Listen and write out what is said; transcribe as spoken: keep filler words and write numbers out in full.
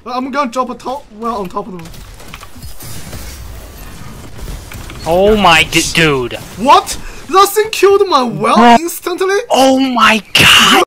I'm gonna drop a top well on top of them. Oh my d dude. What? That thing killed my well instantly? Oh my god!